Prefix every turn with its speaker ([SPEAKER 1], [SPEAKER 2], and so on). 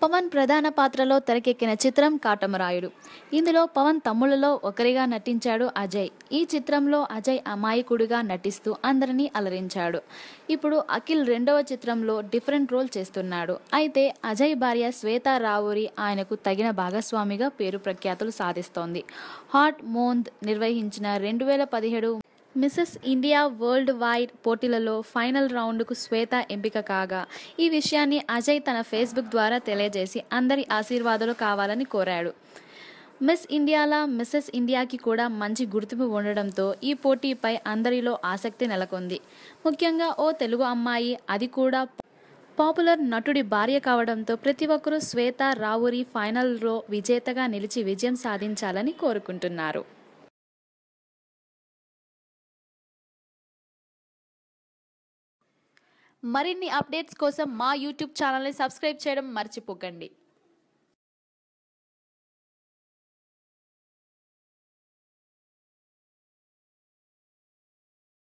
[SPEAKER 1] పవన్ ప్రధాన పాత్రలో తెరకెక్కిన చిత్రం కాటమరాయుడు. ఇందులో పవన్ తమ్ముళ్లలో ఒకరిగా నటించాడు అజయ్. ఈ చిత్రంలో అజయ్ అమాయకుడిగా నటిస్తూ అందరినీ అలరించాడు. ఇప్పుడు అఖిల్ రెండవ చిత్రంలో డిఫరెంట్ రోల్ చేస్తున్నాడు. అయితే అజయ్ భార్య శ్వేతా రావూరి ఆయనకు తగిన భాగస్వామిగా పేరు ప్రఖ్యాతులు సాధిస్తోంది. హాట్ మోంద్ నిర్వహించిన 2017 మిసెస్ ఇండియా వరల్డ్ వైడ్ పోటీలలో ఫైనల్ రౌండ్కు శ్వేత ఎంపిక కాగా, ఈ విషయాన్ని అజయ్ తన ఫేస్బుక్ ద్వారా తెలియజేసి అందరి ఆశీర్వాదాలు కావాలని కోరాడు. మిసెస్ ఇండియాకి కూడా మంచి గుర్తింపు ఉండడంతో ఈ పోటీపై అందరిలో ఆసక్తి నెలకొంది. ముఖ్యంగా ఓ తెలుగు అమ్మాయి, అది కూడా పాపులర్ నటుడి భార్య కావడంతో ప్రతి ఒక్కరూ శ్వేతా రావూరి ఫైనల్లో విజేతగా నిలిచి విజయం సాధించాలని కోరుకుంటున్నారు. మరిన్ని అప్డేట్స్ కోసం మా యూట్యూబ్ ఛానల్ని సబ్స్క్రైబ్ చేయడం మర్చిపోకండి.